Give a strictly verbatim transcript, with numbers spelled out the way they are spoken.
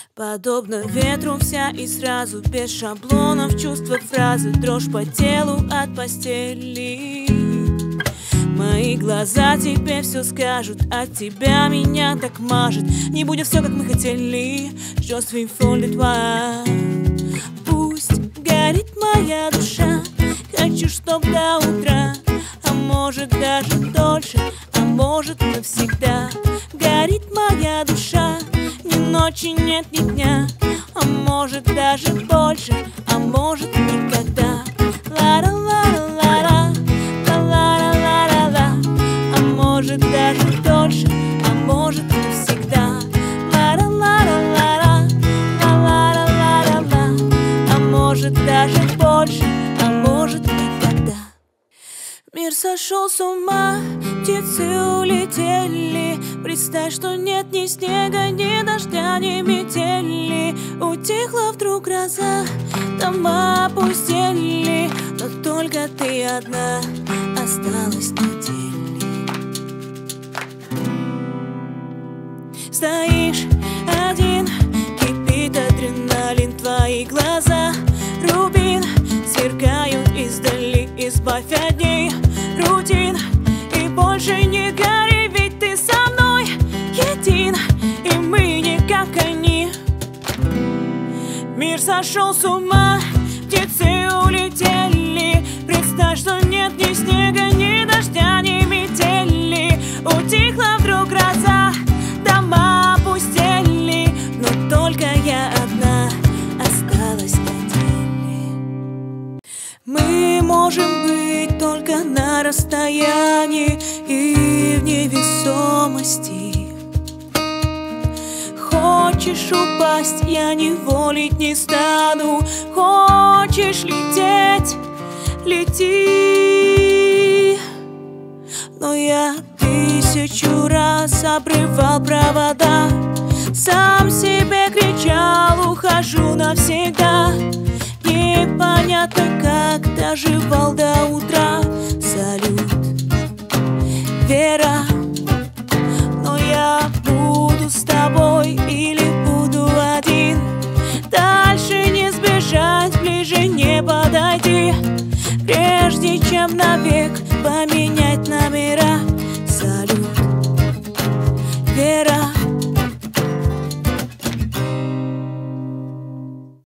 Подобно ветру вся и сразу, без шаблонов, чувства, фразы, дрожь по телу от постели. Мои глаза теперь все скажут, от тебя меня так мажет. Не будет все, как мы хотели. Je suis folle de toi. Пусть горит моя душа, хочу, чтоб до утра, а может даже дольше, а может навсегда. Горит моя душа, ни ночи нет, ни дня, а может даже больше, а может никогда. Ла-ла-ла-ла-ла, ла-ла-ла-ла-ла, а может даже дольше, а может навсегда. Ла-ла-ла-ла-ла, ла-ла-ла-ла-ла, а может даже больше, а может никогда. Мир сошел с ума, птицы улетели. Представь, что нет ни снега, ни дождя, ни метели. Утихла вдруг гроза, дома опустели, но только ты одна осталась на деле. Стоишь один, кипит адреналин, твои глаза рубин сверкают издали. Избавь от ней рутин и больше не гори, ведь ты со мной един, и мы не как они. Мир сошел с ума, птицы улетели. Представь, что нет ни снега, ни дождя, ни метели. Утихла вдруг гроза, дома опустели, но только я одна осталась на деле. Мы можем быть только на расстоянии и в невесомости. Хочешь упасть, я не волить не стану. Хочешь лететь, лети. Но я тысячу раз обрывал провода, сам себе кричал, ухожу навсегда. Непонятно, как доживал до утра,